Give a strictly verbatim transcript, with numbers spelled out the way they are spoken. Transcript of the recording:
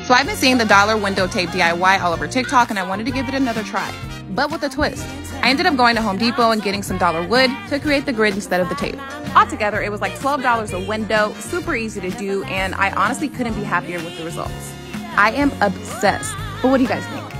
So I've been seeing the dollar window tape D I Y all over TikTok, and I wanted to give it another try, but with a twist. I ended up going to Home Depot and getting some dollar wood to create the grid instead of the tape. Altogether, it was like twelve dollars a window, super easy to do, and I honestly couldn't be happier with the results. I am obsessed. But what do you guys think?